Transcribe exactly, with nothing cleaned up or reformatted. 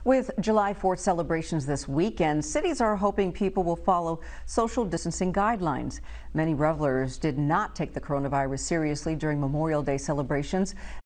With July fourth celebrations this weekend, cities are hoping people will follow social distancing guidelines. Many revelers did not take the coronavirus seriously during Memorial Day celebrations.